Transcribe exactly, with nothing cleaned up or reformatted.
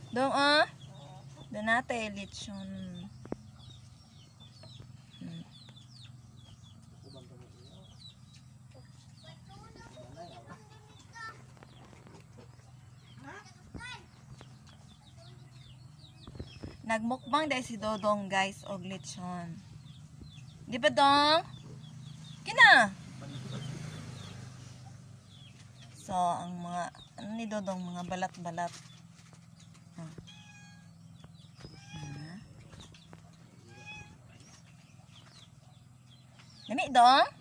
Dong, ah. Doon natin, lechon. Hmm. Nagmukbang dahil si Dodong, guys, og lechon. Di ba, Dong? Kina? So, ang mga, ano ni Dodong, mga balat-balat. Hmm. Hmm. Dami, Dong?